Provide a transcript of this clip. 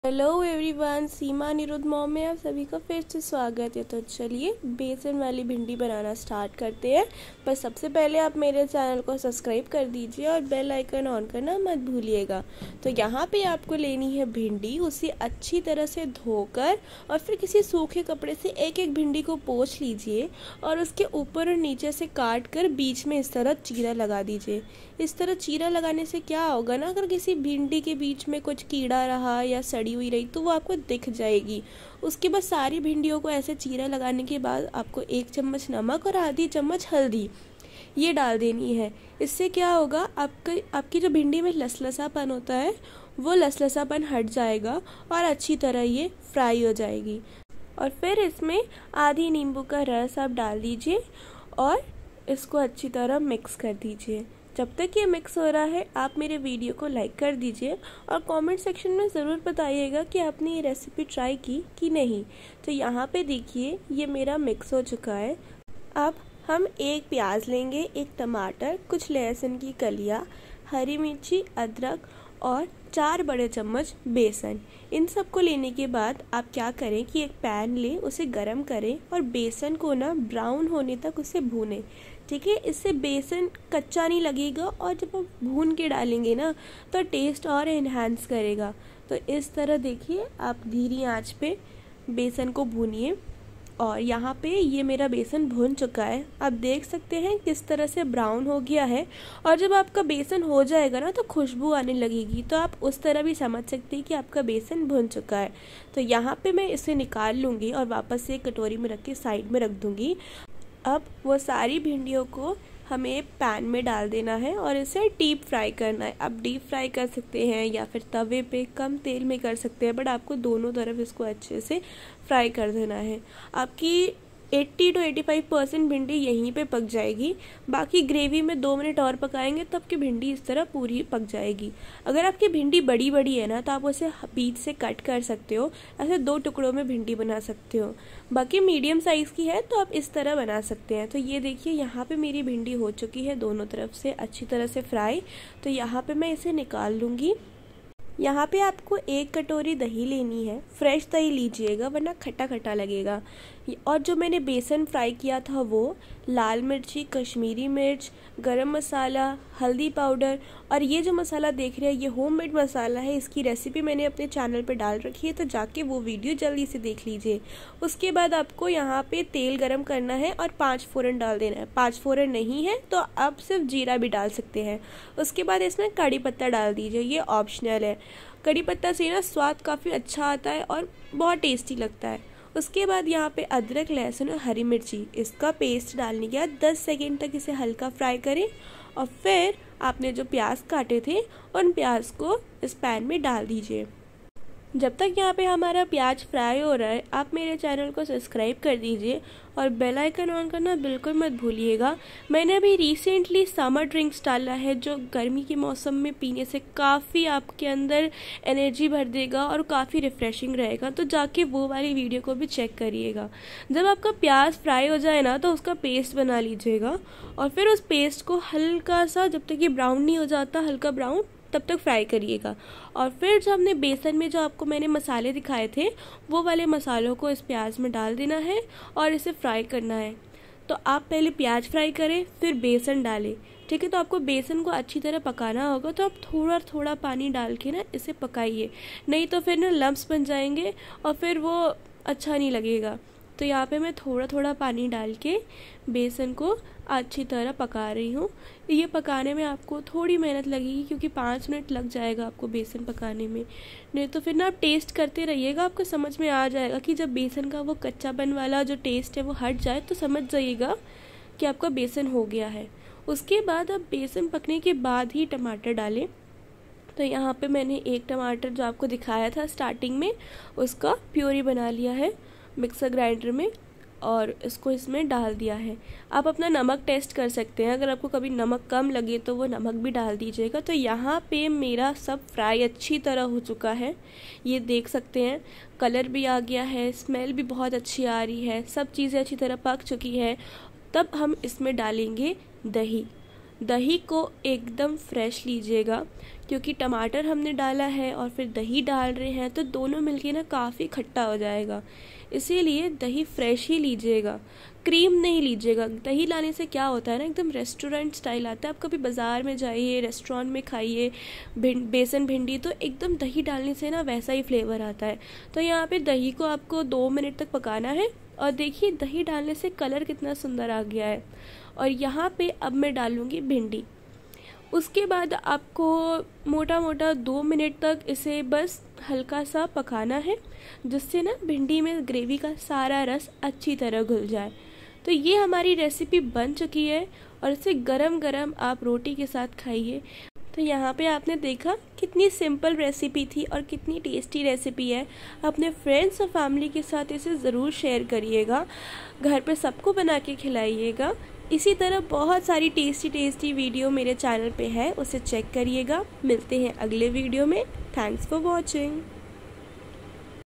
Hello everyone, Seema Anirudh mom में आप सभी का फिर से स्वागत है। तो चलिए बेसन वाली भिंडी बनाना स्टार्ट करते हैं। पर सबसे पहले आप मेरे चैनल को सब्सक्राइब कर दीजिए और बेल आइकन ऑन करना मत भूलिएगा। तो यहाँ पे आपको लेनी है भिंडी, उसे अच्छी तरह से धोकर और फिर किसी सूखे कपड़े से एक एक भिंडी को पोंछ लीजिए और उसके ऊपर और नीचे से काट कर बीच में इस तरह चीरा लगा दीजिए। इस तरह चीरा लगाने से क्या होगा ना, अगर किसी भिंडी के बीच में कुछ कीड़ा रहा या सड़ी हुई रही तो वो आपको दिख जाएगी। उसके बाद सारी भिंडियों को ऐसे चीरा लगाने के बाद आपको 1 चम्मच नमक और आधी चम्मच हल्दी ये डाल देनी है। इससे क्या होगा, आपकी जो भिंडी में लसलसापन होता है वो लसलसापन हट जाएगा और अच्छी तरह ये फ्राई हो जाएगी। और फिर इसमें आधी नींबू का रस आप डाल दीजिए और इसको अच्छी तरह मिक्स कर दीजिए। जब तक ये मिक्स हो रहा है आप मेरे वीडियो को लाइक कर दीजिए और कमेंट सेक्शन में ज़रूर बताइएगा कि आपने ये रेसिपी ट्राई की कि नहीं। तो यहाँ पे देखिए ये मेरा मिक्स हो चुका है। अब हम एक प्याज लेंगे, एक टमाटर, कुछ लहसुन की कलियाँ, हरी मिर्ची, अदरक और 4 बड़े चम्मच बेसन। इन सब को लेने के बाद आप क्या करें कि एक पैन लें, उसे गरम करें और बेसन को ना ब्राउन होने तक उसे भूनें। ठीक है, इससे बेसन कच्चा नहीं लगेगा और जब आप भून के डालेंगे ना तो टेस्ट और इन्हांस करेगा। तो इस तरह देखिए आप धीमी आंच पे बेसन को भूनिए और यहाँ पे ये मेरा बेसन भून चुका है। आप देख सकते हैं किस तरह से ब्राउन हो गया है। और जब आपका बेसन हो जाएगा ना तो खुशबू आने लगेगी, तो आप उस तरह भी समझ सकते हैं कि आपका बेसन भुन चुका है। तो यहाँ पे मैं इसे निकाल लूँगी और वापस से कटोरी में रख के साइड में रख दूँगी। अब वो सारी भिंडियों को हमें पैन में डाल देना है और इसे डीप फ्राई करना है। आप डीप फ्राई कर सकते हैं या फिर तवे पे कम तेल में कर सकते हैं, बट आपको दोनों तरफ इसको अच्छे से फ्राई कर देना है। आपकी 80 to 85% भिंडी यहीं पे पक जाएगी। बाकी ग्रेवी में 2 मिनट और पकाएंगे तब की भिंडी इस तरह पूरी पक जाएगी। अगर आपकी भिंडी बड़ी बड़ी है ना तो आप उसे बीच से कट कर सकते हो, ऐसे 2 टुकड़ों में भिंडी बना सकते हो। बाकी मीडियम साइज़ की है तो आप इस तरह बना सकते हैं। तो ये देखिए यहाँ पे मेरी भिंडी हो चुकी है दोनों तरफ से अच्छी तरह से फ्राई। तो यहाँ पे मैं इसे निकाल लूँगी। यहाँ पे आपको 1 कटोरी दही लेनी है। फ्रेश दही लीजिएगा वरना खट्टा खट्टा लगेगा। और जो मैंने बेसन फ्राई किया था वो लाल मिर्ची, कश्मीरी मिर्च, गरम मसाला, हल्दी पाउडर और ये जो मसाला देख रहे हैं ये होममेड मसाला है। इसकी रेसिपी मैंने अपने चैनल पे डाल रखी है, तो जाके वो वीडियो जल्दी से देख लीजिए। उसके बाद आपको यहाँ पे तेल गरम करना है और 5 फोरन डाल देना है। 5 फोरन नहीं है तो आप सिर्फ जीरा भी डाल सकते हैं। उसके बाद इसमें कड़ी पत्ता डाल दीजिए, ये ऑप्शनल है। कड़ी पत्ता से ना स्वाद काफ़ी अच्छा आता है और बहुत टेस्टी लगता है। उसके बाद यहाँ पे अदरक, लहसुन और हरी मिर्ची इसका पेस्ट डालने के बाद 10 सेकेंड तक इसे हल्का फ्राई करें और फिर आपने जो प्याज काटे थे उन प्याज को इस पैन में डाल दीजिए। जब तक यहाँ पे हमारा प्याज फ्राई हो रहा है आप मेरे चैनल को सब्सक्राइब कर दीजिए और बेल आइकन ऑन करना बिल्कुल मत भूलिएगा। मैंने अभी रिसेंटली समर ड्रिंक्स डाला है जो गर्मी के मौसम में पीने से काफ़ी आपके अंदर एनर्जी भर देगा और काफ़ी रिफ़्रेशिंग रहेगा। तो जाके वो वाली वीडियो को भी चेक करिएगा। जब आपका प्याज फ्राई हो जाए ना तो उसका पेस्ट बना लीजिएगा और फिर उस पेस्ट को हल्का सा, जब तक ये ब्राउन नहीं हो जाता हल्का ब्राउन, तब तक फ्राई करिएगा। और फिर जो हमने बेसन में जो आपको मैंने मसाले दिखाए थे वो वाले मसालों को इस प्याज में डाल देना है और इसे फ्राई करना है। तो आप पहले प्याज फ्राई करें फिर बेसन डालें। ठीक है, तो आपको बेसन को अच्छी तरह पकाना होगा, तो आप थोड़ा थोड़ा पानी डाल के ना इसे पकाइए, नहीं तो फिर ना लम्प्स बन जाएंगे और फिर वो अच्छा नहीं लगेगा। तो यहाँ पे मैं थोड़ा थोड़ा पानी डाल के बेसन को अच्छी तरह पका रही हूँ। ये पकाने में आपको थोड़ी मेहनत लगेगी क्योंकि 5 मिनट लग जाएगा आपको बेसन पकाने में। नहीं तो फिर ना आप टेस्ट करते रहिएगा, आपको समझ में आ जाएगा कि जब बेसन का वो कच्चापन वाला जो टेस्ट है वो हट जाए तो समझ जाइएगा कि आपका बेसन हो गया है। उसके बाद आप बेसन पकने के बाद ही टमाटर डालें। तो यहाँ पे मैंने 1 टमाटर जो आपको दिखाया था स्टार्टिंग में उसका प्यूरी बना लिया है मिक्सर ग्राइंडर में और इसको इसमें डाल दिया है। आप अपना नमक टेस्ट कर सकते हैं, अगर आपको कभी नमक कम लगे तो वो नमक भी डाल दीजिएगा। तो यहाँ पे मेरा सब फ्राई अच्छी तरह हो चुका है, ये देख सकते हैं। कलर भी आ गया है, स्मेल भी बहुत अच्छी आ रही है, सब चीज़ें अच्छी तरह पक चुकी है। तब हम इसमें डालेंगे दही। दही को एकदम फ्रेश लीजिएगा, क्योंकि टमाटर हमने डाला है और फिर दही डाल रहे हैं तो दोनों मिलके ना काफ़ी खट्टा हो जाएगा, इसीलिए दही फ्रेश ही लीजिएगा, क्रीम नहीं लीजिएगा। दही लाने से क्या होता है ना, एकदम रेस्टोरेंट स्टाइल आता है। आप कभी बाज़ार में जाइए, रेस्टोरेंट में खाइए बेसन भिंडी, तो एकदम दही डालने से ना वैसा ही फ्लेवर आता है। तो यहाँ पे दही को आपको 2 मिनट तक पकाना है और देखिए दही डालने से कलर कितना सुंदर आ गया है। और यहाँ पे अब मैं डालूँगी भिंडी। उसके बाद आपको मोटा मोटा 2 मिनट तक इसे बस हल्का सा पकाना है, जिससे ना भिंडी में ग्रेवी का सारा रस अच्छी तरह घुल जाए। तो ये हमारी रेसिपी बन चुकी है और इसे गरम गरम आप रोटी के साथ खाइए। तो यहाँ पे आपने देखा कितनी सिंपल रेसिपी थी और कितनी टेस्टी रेसिपी है। अपने फ्रेंड्स और फैमिली के साथ इसे ज़रूर शेयर करिएगा, घर पे सबको बना के खिलाइएगा। इसी तरह बहुत सारी टेस्टी वीडियो मेरे चैनल पे है, उसे चेक करिएगा। मिलते हैं अगले वीडियो में। Thanks for watching.